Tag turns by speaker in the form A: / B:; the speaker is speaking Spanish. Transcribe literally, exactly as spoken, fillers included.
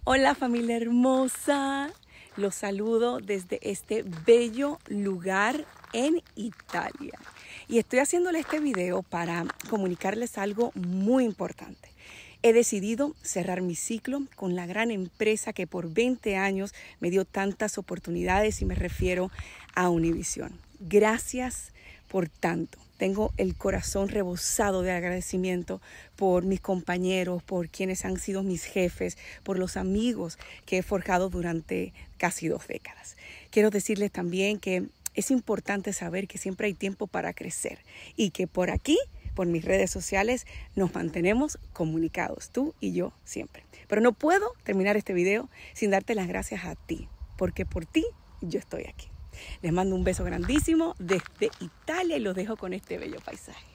A: Hola familia hermosa, los saludo desde este bello lugar en Italia y estoy haciéndole este video para comunicarles algo muy importante. He decidido cerrar mi ciclo con la gran empresa que por veinte años me dio tantas oportunidades y me refiero a Univision. Gracias por tanto. Tengo el corazón rebosado de agradecimiento por mis compañeros, por quienes han sido mis jefes, por los amigos que he forjado durante casi dos décadas. Quiero decirles también que es importante saber que siempre hay tiempo para crecer y que por aquí, por mis redes sociales, nos mantenemos comunicados, tú y yo siempre. Pero no puedo terminar este video sin darte las gracias a ti, porque por ti yo estoy aquí. Les mando un beso grandísimo desde Italia y los dejo con este bello paisaje.